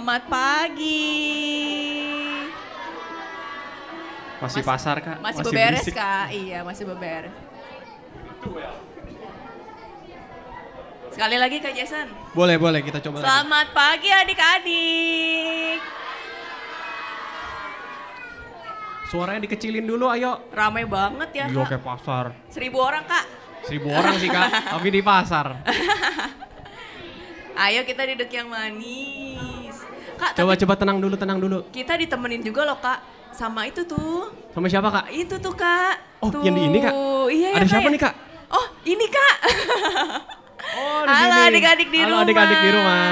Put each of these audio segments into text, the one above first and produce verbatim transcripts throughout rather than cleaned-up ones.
Selamat pagi. Masih pasar Kak? Masih, masih beberes berisik. Kak, iya masih beberes. Sekali lagi Kak Jason. Boleh, boleh kita coba Selamat lagi. pagi adik-adik. Suaranya dikecilin dulu ayo. Ramai banget ya Kak. Iya kayak pasar. Seribu orang Kak. Seribu orang sih Kak, tapi di pasar. Ayo kita duduk yang manis. Kak, coba coba tenang dulu, tenang dulu. Kita ditemenin juga loh Kak, sama itu tuh. Sama siapa Kak? Itu tuh Kak. Oh tuh. yang di ini Kak? Iya, ada ya, siapa ya? nih Kak? Oh ini Kak. Oh di Halo sini. adik-adik di Halo, rumah. adik-adik di rumah.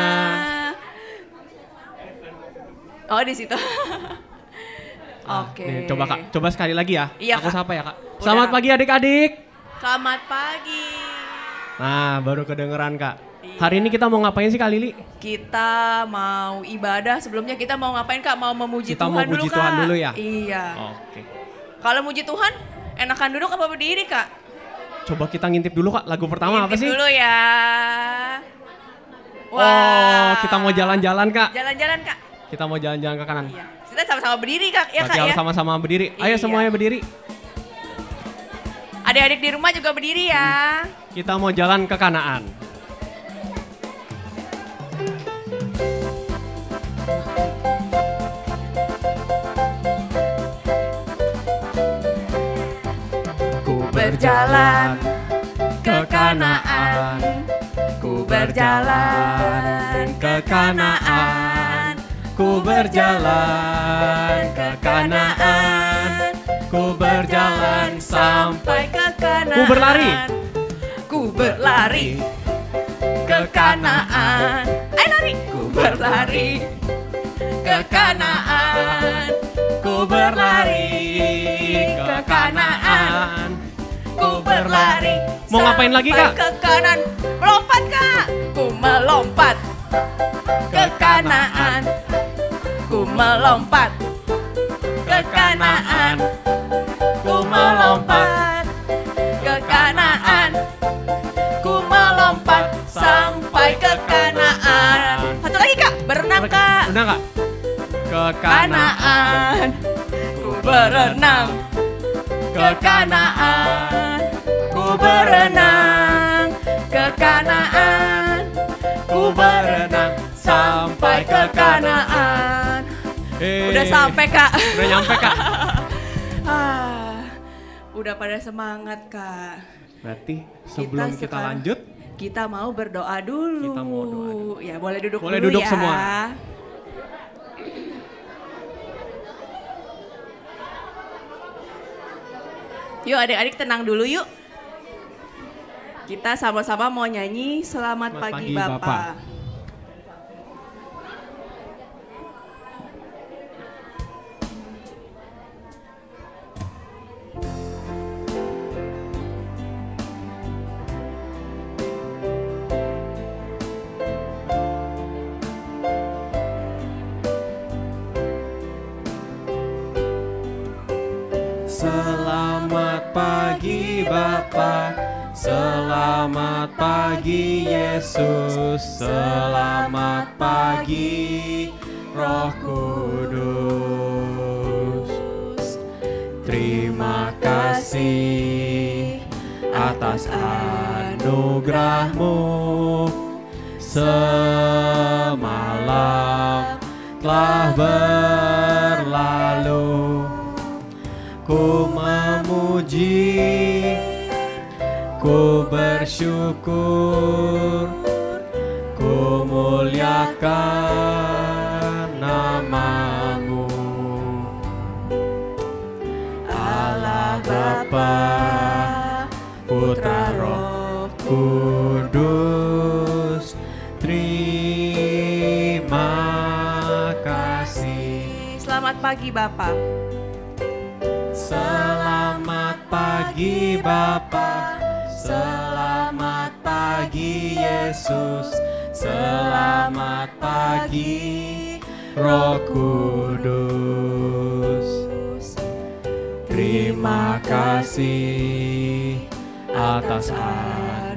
Oh di situ. Ah, Oke. Okay. Coba Kak, coba sekali lagi ya. Iya, Aku Kak. sapa ya Kak. Udah. Selamat pagi adik-adik. Selamat pagi. Nah baru kedengeran Kak. Iya. Hari ini kita mau ngapain sih Kak Lili? Kita mau ibadah, sebelumnya kita mau ngapain Kak? Mau memuji kita Tuhan mau dulu puji Kak. Tuhan dulu ya? Iya. Oke. Okay. Kalau muji Tuhan, enakan duduk apa berdiri Kak? Coba kita ngintip dulu Kak, lagu pertama Ngintip apa sih? dulu ya. Wah. Oh kita mau jalan-jalan Kak. Jalan-jalan Kak. Kita mau jalan-jalan ke kanan. Iya. Kita sama-sama berdiri Kak, ya Berarti Kak harus ya. sama-sama berdiri. Ayo Iya. semuanya berdiri. Adik-adik di rumah juga berdiri ya. Kita mau jalan ke Kanaan. Ku berjalan ke Kanaan. Ku berjalan ke Kanaan. Ku berjalan ke Kanaan. Ku berjalan sampai ke Kanaan. Ku berlari. Ku berlari ke Kanaan. Ayo lari. Ku berlari ke Kanaan. Ku berlari ke Kanaan. Ku berlari. Mau ngapain lagi Kak? Ke kanan. Melompat Kak. Ku melompat ke Kanaan. Ku melompat ke Kanaan. Ku melompat ke Kanaan. Ku melompat sampai ke Kanaan. Satu lagi Kak, berenang Kak. Udah Kak? Ke Kanaan. Ku berenang ke Kanaan. Ku berenang ke Kanaan. Ku berenang Sampai ke Kanaan. Eh, Udah sampai Kak. Udah nyampe Kak. Ah, udah pada semangat Kak. Berarti sebelum kita, sekarang- lanjut, Kita mau berdoa dulu. Kita mau doa dulu. Ya boleh duduk Boleh dulu duduk ya. semua. Yuk adik-adik tenang dulu yuk. Kita sama-sama mau nyanyi Selamat, Selamat Pagi, Pagi, Bapak. Bapak. Selamat pagi Bapa, selamat pagi Yesus, selamat pagi Roh Kudus. Terima kasih atas anugerah-Mu, semalam telah berlalu. Ku memuji, ku bersyukur, ku muliakan nama-Mu. Allah Bapa, Putra Roh Kudus, terima kasih. Selamat pagi Bapak. Selamat pagi Bapa, selamat pagi Yesus, selamat pagi Roh Kudus. Terima kasih atas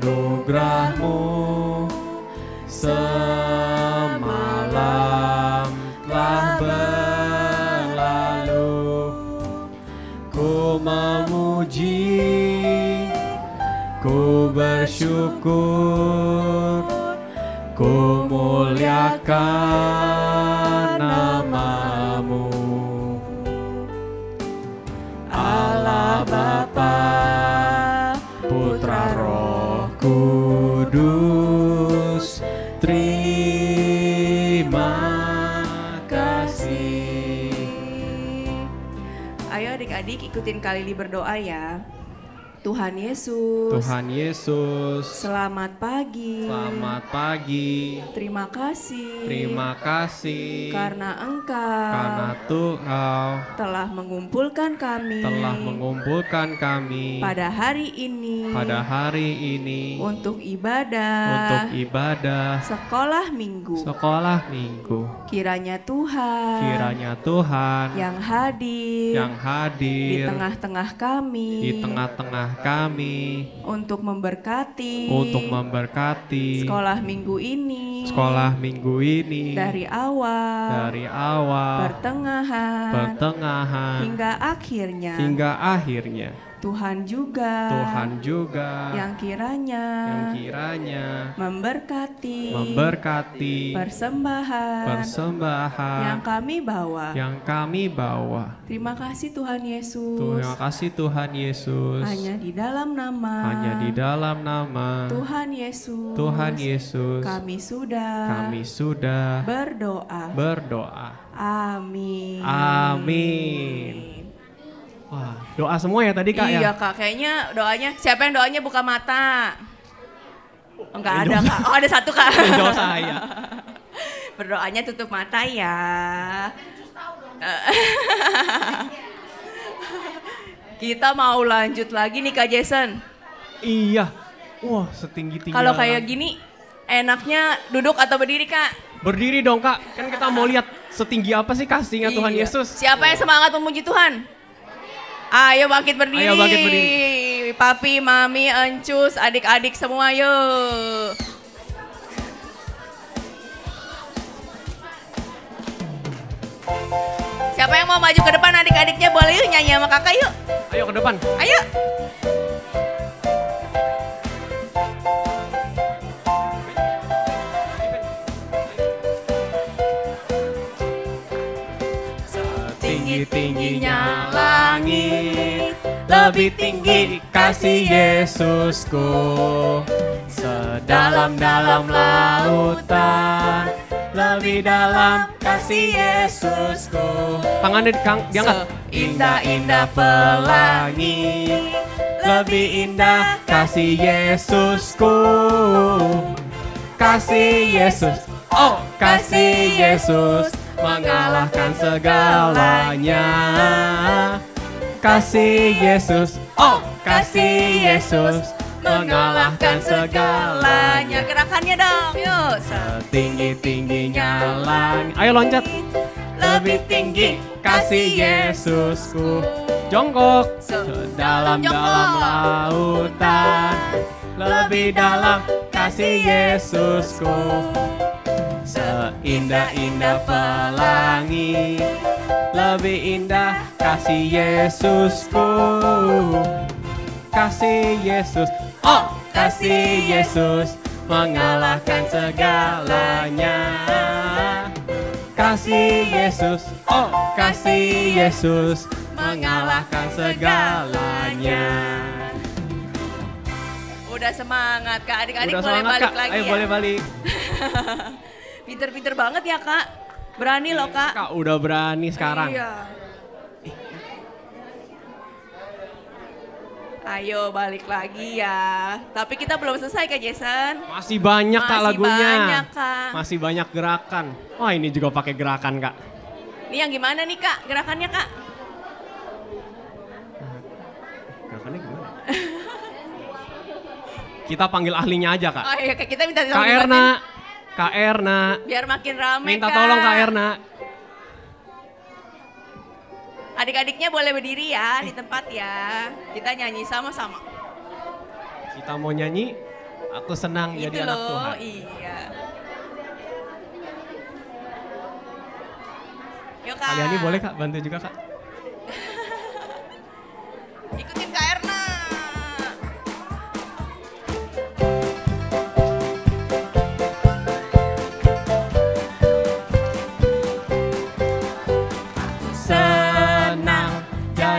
anugerah-Mu, semalam memuji, ku bersyukur, ku muliakan namamu. Allah Bapa, Putra Roh Kudus, terima kasih. Ayo adik-adik ikutin Kak Lili berdoa ya. Tuhan Yesus, Tuhan Yesus, selamat pagi. selamat pagi. Terima kasih. Terima kasih Karena Engkau karena Engkau telah mengumpulkan kami telah mengumpulkan kami pada hari ini pada hari ini untuk ibadah untuk ibadah sekolah minggu. sekolah minggu. Kiranya Tuhan Kiranya Tuhan yang hadir yang di hadir tengah-tengah kami di tengah-tengah kami untuk memberkati untuk memberkati sekolah minggu ini sekolah minggu ini dari awal dari awal pertengahan pertengahan hingga akhirnya. hingga akhirnya. Tuhan juga Tuhan juga yang kiranya yang kiranya memberkati memberkati persembahan persembahan yang kami bawa. yang kami bawa. Terima kasih Tuhan Yesus. Terima kasih Tuhan Yesus. Hanya di dalam nama Hanya di dalam nama Tuhan Yesus. Tuhan Yesus Kami sudah kami sudah berdoa. berdoa. Amin. Amin. Wah, doa semua ya tadi Kak Iya ya? Kak, kayaknya doanya, siapa yang doanya buka mata? Enggak ada Kak, oh ada satu Kak. Doa saya. Berdoanya tutup mata ya. Kita mau lanjut lagi nih Kak Jason. Iya. Wah, setinggi-tinggi. Kalau kayak gini, enaknya duduk atau berdiri Kak? Berdiri dong Kak, kan kita mau lihat setinggi apa sih kasihnya Tuhan Iya. Yesus. Siapa yang semangat memuji Tuhan? Ayo bangkit berdiri. Ayo bangkit berdiri. Papi, mami, encus, adik-adik semua yuk. Siapa yang mau maju ke depan adik-adiknya boleh yuk nyanyi sama kakak yuk. Ayo ke depan. Ayo. Tinggi-tingginya langit, lebih tinggi kasih Yesusku. Sedalam-dalam lautan, lebih dalam kasih Yesusku. Tangannya Kang, diangkat. Indah-indah pelangi, lebih indah kasih Yesusku. Kasih Yesus, oh kasih Yesus, mengalahkan segalanya. Kasih Yesus, oh kasih Yesus, mengalahkan segalanya. Gerakannya dong, yuk. Setinggi-tingginya langit. Ayo loncat. Lebih tinggi kasih Yesusku. Jongkok. Sedalam-dalam lautan, lebih dalam kasih Yesusku. Seindah-indah pelangi, lebih indah kasih Yesusku. Kasih Yesus, oh kasih Yesus, mengalahkan segalanya. Kasih Yesus, oh kasih Yesus, mengalahkan segalanya. Udah semangat Kak, adik-adik Udah boleh semangat, balik Kak. lagi Ayo ya. boleh balik. Pinter-pinter banget ya Kak, berani loh Kak. Kak udah berani sekarang. Iya. Ayo balik lagi ya. Tapi kita belum selesai Kak Jason. Masih banyak Kak Masih lagunya. banyak, Kak. Masih banyak gerakan. Wah ini juga pakai gerakan Kak. Ini yang gimana nih Kak, gerakannya Kak? Gerakannya gimana? Kita panggil ahlinya aja Kak. Oh iya Kak, kita minta tolong Kak dibantuin. Erna, Kak Erna. Biar makin rame Minta Kak. tolong Kak Erna. Adik-adiknya boleh berdiri ya di tempat ya. Kita nyanyi sama-sama. Kita mau nyanyi, aku senang Itu jadi anak loh, Tuhan. iya. Yuk Kak. Kalian ini boleh Kak, bantu juga Kak.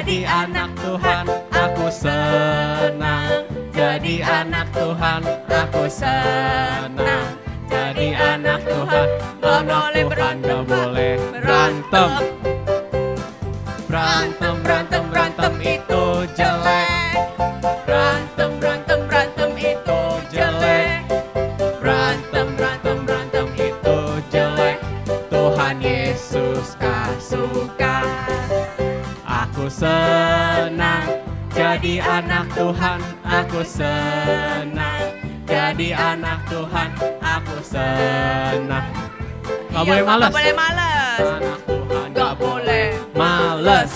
Jadi anak Tuhan, aku senang. Jadi anak Tuhan, aku senang. Jadi anak Tuhan, anak Tuhan gak boleh berantem. Berantem, berantem, berantem itu jelek. Berantem, berantem, berantem itu jelek. Berantem, berantem, berantem itu jelek. Tuhan Yesus gak suka. Aku senang jadi anak Tuhan, aku senang. Jadi anak Tuhan, aku senang. Gak boleh males. Gak boleh males. Anak Tuhan Gak boleh males.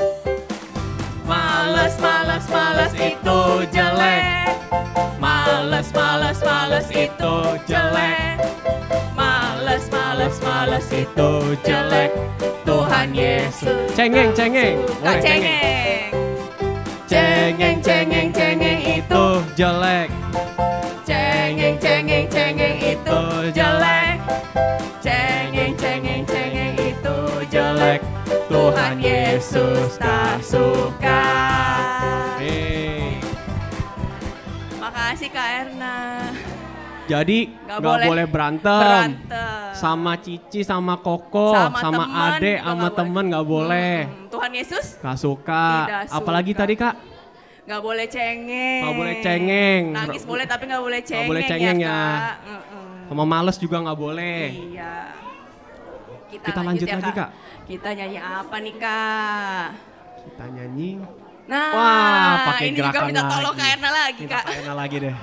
Males, males, males itu jelek. Males, males, males itu jelek. Males, males, males itu jelek. Tuhan Yesus. Cengeng, cengeng. Gak cengeng. Cengeng, cengeng, cengeng itu jelek. Cengeng, cengeng, cengeng itu jelek. Cengeng, cengeng, cengeng itu jelek. Tuhan Yesus tak suka. Hey. Makasih Kak Erna. Jadi Gak nggak boleh, boleh berantem. berantem. Sama Cici, sama Koko, Sama sama, temen Ade, juga sama nggak temen nggak boleh. Hmm, Tuhan Yesus Gak suka. Tidak Apalagi suka. tadi Kak? nggak boleh cengeng. Nggak boleh cengeng. Nangis boleh tapi nggak boleh cengeng, boleh cengeng ya. Kak. Mm-mm. Sama males juga nggak boleh. Iya. Kita, Kita lanjut ya, lagi, Kak. Kita nyanyi apa nih Kak? Kita nyanyi. Nah, Wah, pakai ini juga gerakan minta tolong lagi. Kak Erna lagi Kita Kak. Kak Erna lagi deh.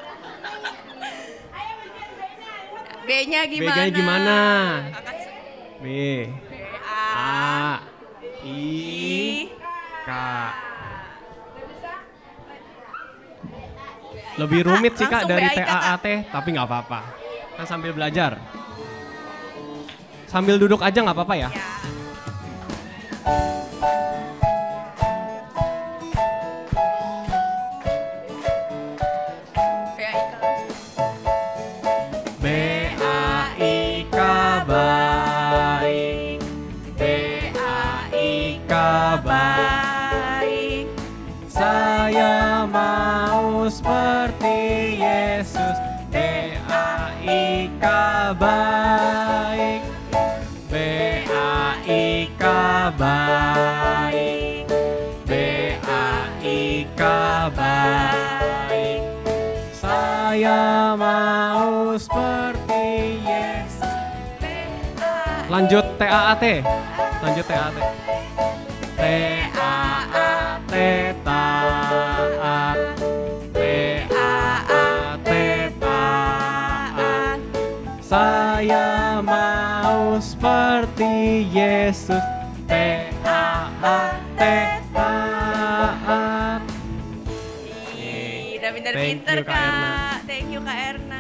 B-nya gimana? B-nya gimana? Kakak B. B A A. I. I K. Lebih rumit sih Kak Langsung dari B A I K, T A A T, tapi nggak apa-apa. Kan sambil belajar. Sambil duduk aja nggak apa-apa ya? Ya. B A I K. B A I K baik. B A I K baik. Saya mau seperti Yesus. B A I K baik. B A I K baik. B A I K baik. Saya mau seperti Yesus. Lanjut T A A T. Lanjut T A A T. T A A T taat. T A A T taat. Saya mau seperti Yesus. T A A T taat. Ih, udah pinter-pinter Thank you, Kak Erna. Kak. Thank you Kak Erna.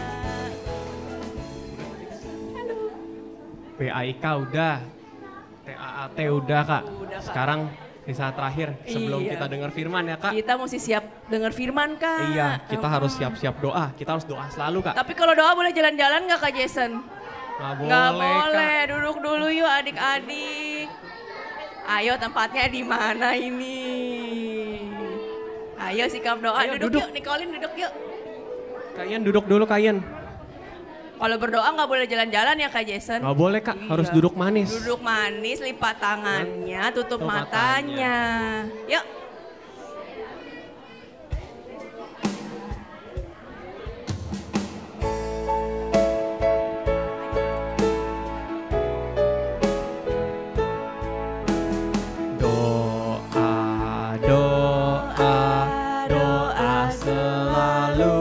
B A I K udah. T A A T udah Kak. Udah, Kak. Sekarang di saat terakhir sebelum Iya. kita dengar firman ya Kak. Kita mesti siap dengar firman Kak. Iya, kita Mm-mm. harus siap-siap doa. Kita harus doa selalu Kak. Tapi kalau doa boleh jalan-jalan nggak Kak Jason? Nggak boleh, Nggak Kak. boleh, duduk dulu yuk adik-adik. Ayo tempatnya di mana ini? Ayo sikap doa, Ayo, duduk, duduk. yuk, Nicolin duduk yuk. Kalian duduk dulu kalian. Kalau berdoa nggak boleh jalan-jalan ya Kak Jason? Nggak boleh Kak, Iya. harus duduk manis. Duduk manis, lipat tangannya, tutup Tutup matanya. Yuk. Doa, doa, doa selalu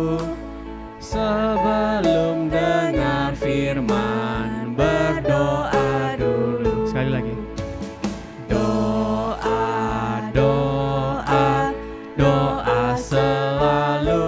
sebelum dengar firman berdoa dulu. Sekali lagi. Doa, doa, doa selalu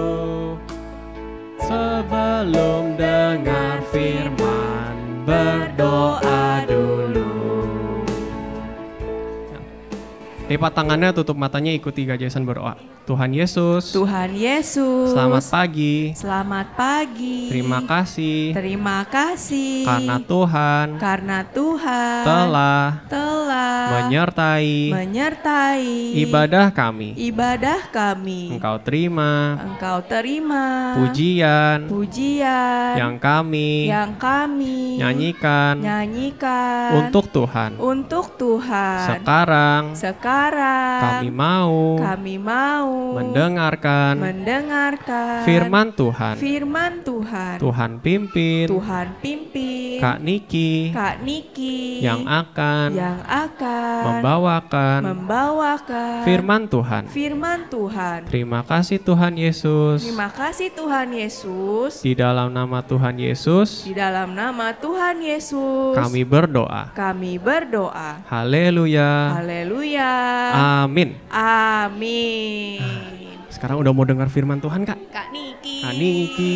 sebelum dengar firman berdoa dulu. Lipat tangannya, tutup matanya, ikuti Kak Jason berdoa. Tuhan Yesus. Tuhan Yesus. Selamat pagi. Selamat pagi. Terima kasih. Terima kasih. Karena Tuhan. Karena Tuhan. Telah. Telah. Menyertai. Menyertai. Ibadah kami. Ibadah kami. Engkau terima. Engkau terima. Pujian. Pujian. Yang kami. Yang kami. Nyanyikan. Nyanyikan. Untuk Tuhan. Untuk Tuhan. Sekarang. Sekarang. Kami mau. Kami mau. Mendengarkan. Mendengarkan. Firman Tuhan. Firman Tuhan. Tuhan pimpin. Tuhan pimpin. Kak Niki. Kak Niki. Yang akan. Yang akan. Membawakan. Membawakan. Firman Tuhan. Firman Tuhan. Terima kasih Tuhan Yesus. Terima kasih Tuhan Yesus. Di dalam nama Tuhan Yesus. Di dalam nama Tuhan Yesus. Kami berdoa. Kami berdoa. Haleluya. Haleluya. Amin. Amin. Sekarang udah mau dengar firman Tuhan, Kak? Kak Niki. Kak Niki.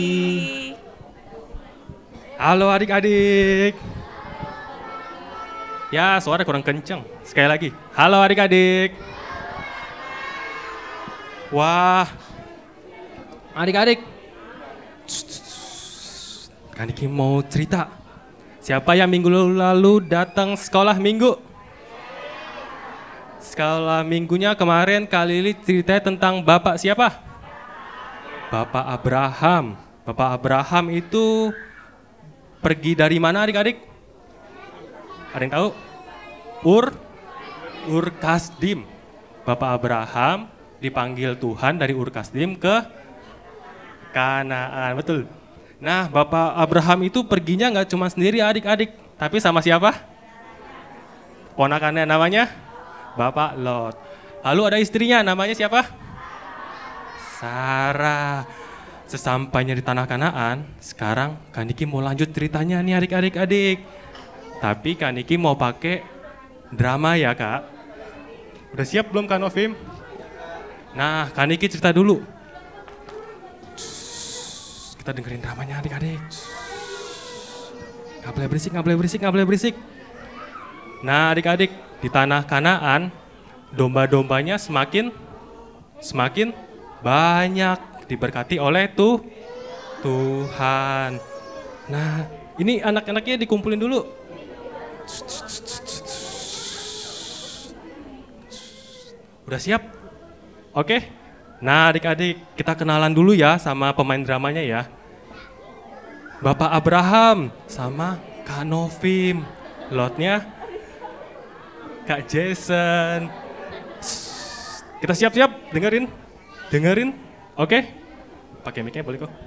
Halo adik-adik. Ya, suara kurang kenceng. Sekali lagi. Halo adik-adik. Wah. Adik-adik. Kak Niki mau cerita. Siapa yang minggu lalu datang sekolah minggu? Sekolah minggunya kemarin Kak Lili ceritanya tentang Bapak siapa? Bapak Abraham. Bapak Abraham itu pergi dari mana adik-adik? Ada yang tahu? Ur, Ur Kasdim. Bapak Abraham dipanggil Tuhan dari Ur Kasdim ke Kanaan, betul. Nah, Bapak Abraham itu perginya nggak cuma sendiri adik-adik, tapi sama siapa? Ponakannya namanya Bapak Lot. Lalu ada istrinya, namanya siapa? Sarah. Sesampainya di tanah Kanaan, sekarang Kak Niki mau lanjut ceritanya nih adik-adik-adik. Tapi Kak Niki mau pakai drama ya Kak. Udah siap belum Kak Novim? Nah, Kak Niki cerita dulu. Kita dengerin dramanya adik-adik. Gak boleh berisik, gak boleh berisik, gak boleh berisik. Nah adik-adik, di tanah Kanaan, domba-dombanya semakin semakin banyak diberkati oleh tuh Tuhan. Nah, ini anak-anaknya dikumpulin dulu. Udah siap? Oke. Nah, adik-adik, kita kenalan dulu ya sama pemain dramanya ya. Bapak Abraham sama Kak Novim. Lotnya Kak Jason. Kita siap-siap, dengerin, dengerin, oke? Pakai mic-nya boleh kok.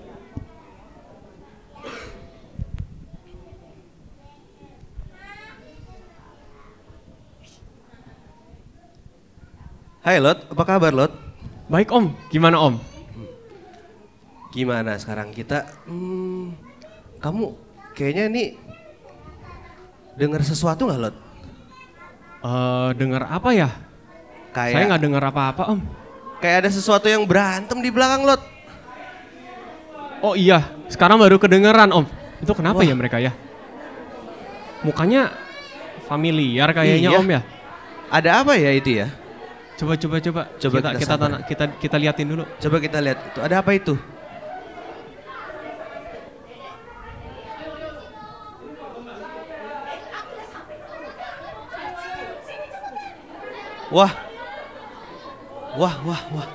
Hai Lot, apa kabar Lot? Baik Om, gimana Om? Gimana sekarang kita? Hmm, kamu kayaknya nih dengar sesuatu nggak Lot? Uh, dengar apa ya? Kayak, Saya nggak dengar apa-apa Om. Kayak ada sesuatu yang berantem di belakang Lot. Oh iya, sekarang baru kedengeran Om. Itu kenapa Wah. ya mereka ya? Mukanya familiar kayaknya Iya. Om ya. Ada apa ya itu ya? Coba coba coba. Coba kita kita kita sabar. tana- kita kita liatin dulu. Coba kita lihat itu. Ada apa itu? Wah. Wah, wah, wah.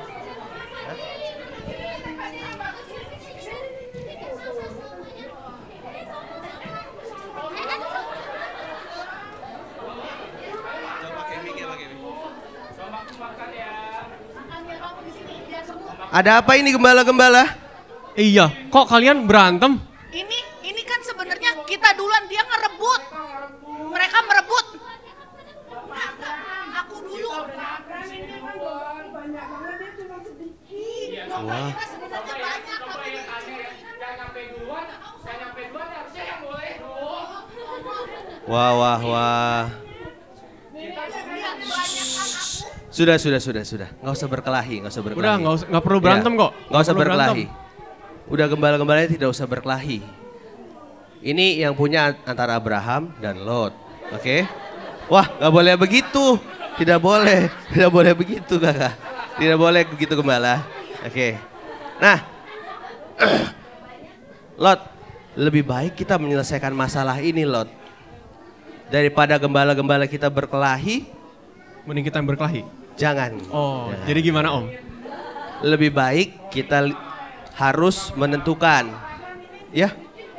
Ada apa ini gembala-gembala? Iya, kok kalian berantem? Ini ini kan sebenarnya kita duluan, dia ngerebut. Mereka merebut. Aku dulu. Wah. Wah, wah, wah. Sudah, sudah, sudah, sudah. Nggak usah berkelahi, nggak usah berkelahi. Udah nggak usah nggak perlu berantem Ya, kok. Nggak usah perlu berkelahi. berantem. Udah gembala-gembalanya tidak usah berkelahi. Ini yang punya antara Abraham dan Lot. Oke? Wah, nggak boleh begitu. Tidak boleh. Tidak boleh begitu, kakak. Tidak boleh begitu gembala. Oke. Nah, Lot, lebih baik kita menyelesaikan masalah ini, Lot. Daripada gembala-gembala kita berkelahi, Mending kita yang berkelahi. jangan. Oh, Jangan. jadi gimana Om? Lebih baik kita li- harus menentukan, ya.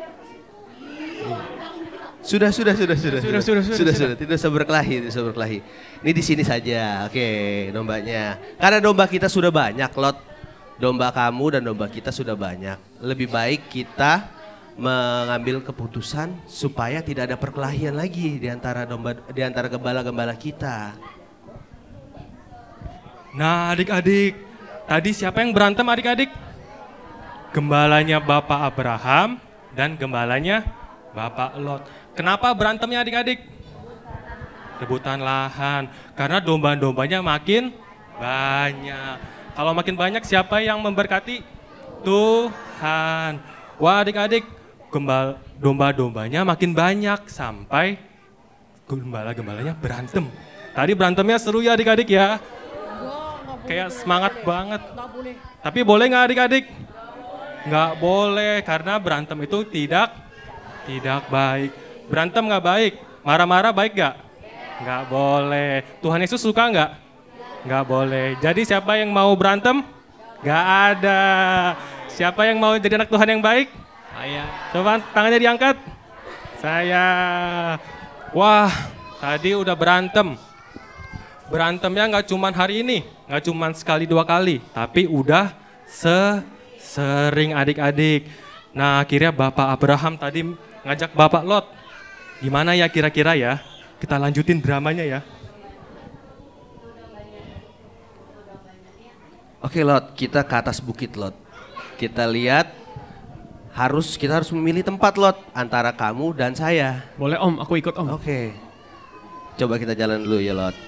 Sudah, sudah, sudah, sudah, Sudah, sudah, sudah, sudah, sudah. Tidak usah berkelahi, tidak usah berkelahi. Ini di sini saja, oke, dombanya. Karena domba kita sudah banyak, Lot. Domba kamu dan domba kita sudah banyak. Lebih baik kita mengambil keputusan supaya tidak ada perkelahian lagi di antara domba, di antara gembala-gembala kita. Nah adik-adik, tadi siapa yang berantem adik-adik? Gembalanya Bapak Abraham dan gembalanya Bapak Lot. Kenapa berantemnya adik-adik? Rebutan lahan, karena domba-dombanya makin banyak. Kalau makin banyak siapa yang memberkati? Tuhan. Wah adik-adik, gembal domba-dombanya makin banyak sampai gembala-gembalanya berantem. Tadi berantemnya seru ya adik-adik ya. Kayak semangat banget. Tapi boleh nggak adik-adik? Nggak boleh, karena berantem itu tidak tidak baik. Berantem nggak baik. Marah-marah baik nggak? Nggak boleh. Tuhan Yesus suka nggak? Nggak boleh. Jadi siapa yang mau berantem? Nggak ada. Siapa yang mau jadi anak Tuhan yang baik? Saya. Coba tangannya diangkat. Saya. Wah, tadi udah berantem. Berantemnya nggak cuman hari ini, nggak cuman sekali dua kali, tapi udah se sering adik-adik. Nah akhirnya Bapak Abraham tadi ngajak Bapak Lot. Gimana ya kira-kira ya? Kita lanjutin dramanya ya. Oke Lot, kita ke atas bukit Lot. Kita lihat harus kita harus memilih tempat Lot antara kamu dan saya. Boleh Om, aku ikut Om. Oke. Coba kita jalan dulu ya Lot.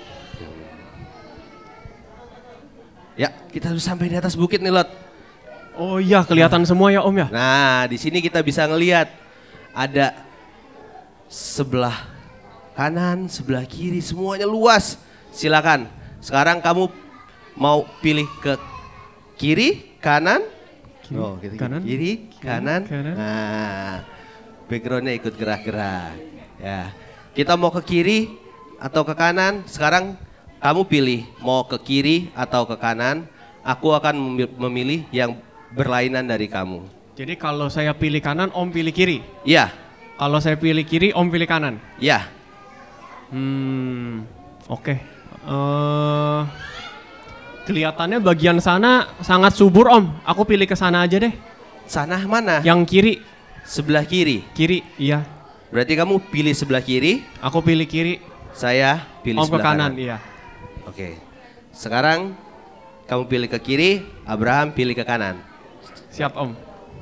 Ya, kita harus sampai di atas bukit nih Lot. Oh iya, kelihatan semua ya Om ya. Nah, di sini kita bisa ngelihat ada sebelah kanan, sebelah kiri, semuanya luas. Silakan. Sekarang kamu mau pilih ke kiri, kanan? Kiri, Oh, gitu, kanan, kiri, kanan. kanan. Nah, backgroundnya ikut gerak-gerak. Ya, kita mau ke kiri atau ke kanan? Sekarang kamu pilih mau ke kiri atau ke kanan. Aku akan memi- memilih yang berlainan dari kamu. Jadi kalau saya pilih kanan, Om pilih kiri. Iya, Kalau saya pilih kiri, Om pilih kanan. iya. Hmm, oke. Eh, kelihatannya bagian sana sangat subur Om. Aku pilih ke sana aja deh. Sana mana? Yang kiri, Sebelah kiri. kiri, iya. Berarti kamu pilih sebelah kiri, Aku pilih kiri, saya pilih Om ke sebelah kanan, kanan. iya. Oke. Sekarang kamu pilih ke kiri, Abraham pilih ke kanan. Siap Om.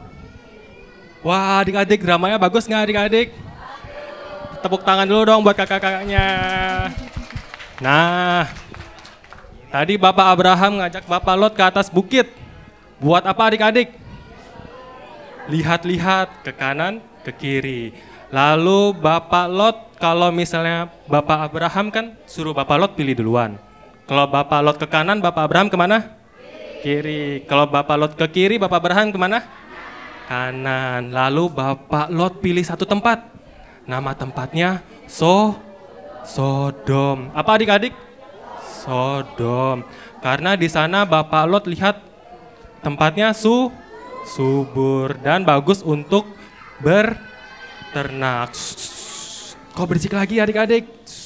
Wah adik-adik, dramanya bagus nggak adik-adik? Tepuk tangan dulu dong buat kakak-kakaknya. Nah, tadi Bapak Abraham ngajak Bapak Lot ke atas bukit. Buat apa adik-adik? Lihat-lihat ke kanan, ke kiri. Lalu Bapak Lot, kalau misalnya Bapak Abraham kan suruh Bapak Lot pilih duluan. Kalau Bapak Lot ke kanan, Bapak Abraham kemana? Kiri. Kalau Bapak Lot ke kiri, Bapak Abraham kemana? Kanan. Lalu Bapak Lot pilih satu tempat. Nama tempatnya So Sodom. Apa adik-adik? Sodom. Karena di sana Bapak Lot lihat tempatnya su subur dan bagus untuk berternak. Kok berisik lagi adik-adik?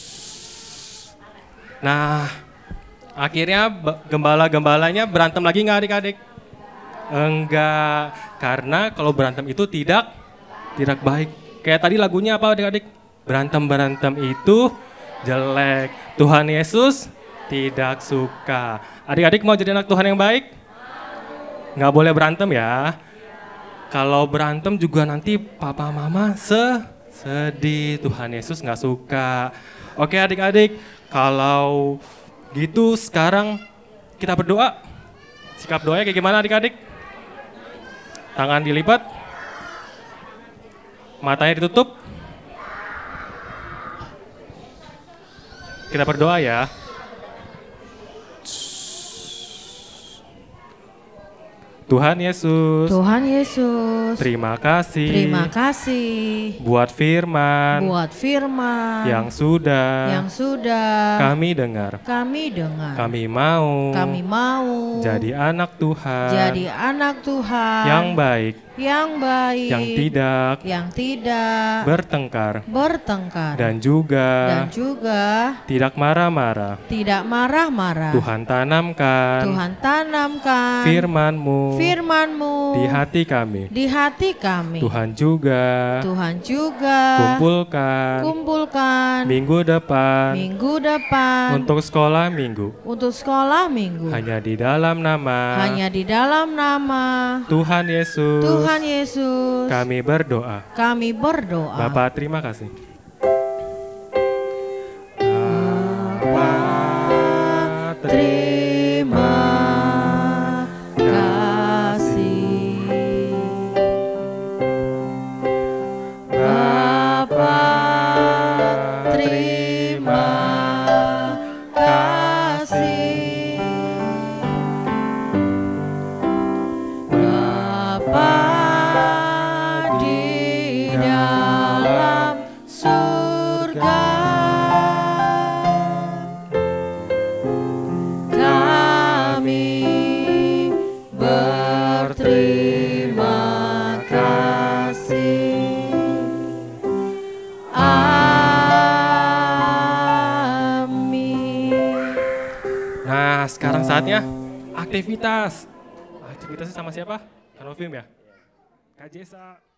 Nah, akhirnya gembala-gembalanya berantem lagi nggak adik-adik? Enggak, karena kalau berantem itu tidak tidak baik. Kayak tadi lagunya apa adik-adik? Berantem-berantem itu jelek. Tuhan Yesus tidak suka. Adik-adik mau jadi anak Tuhan yang baik? Nggak boleh berantem ya. Kalau berantem juga nanti papa mama se sedih. Tuhan Yesus nggak suka. Oke adik-adik, kalau gitu sekarang kita berdoa. Sikap doanya kayak gimana adik-adik? Tangan dilipat, matanya ditutup. Kita berdoa ya. Tuhan Yesus, Tuhan Yesus, terima kasih, terima kasih buat firman buat firman yang sudah yang sudah kami dengar. kami dengar. Kami mau Kami mau jadi anak Tuhan jadi anak Tuhan yang baik, yang baik, yang tidak yang tidak bertengkar, bertengkar dan juga dan juga tidak marah-marah. tidak marah-marah. Tuhan tanamkan Tuhan tanamkan firman-Mu firman-Mu di hati kami. di hati kami. Tuhan juga Tuhan juga kumpulkan kumpulkan minggu depan minggu depan untuk sekolah minggu untuk sekolah minggu hanya di dalam nama hanya di dalam nama Tuhan Yesus. Tuhan Yesus. Kami berdoa. Kami berdoa. Bapak, terima kasih. Bapa, terima kasih. Bapa, terima kasih. Bapa di dalam surga, kami berterima kasih. Amin. Nah, sekarang saatnya aktivitas. Aktivitasnya sama siapa? Kan film ya? Kak Jesa.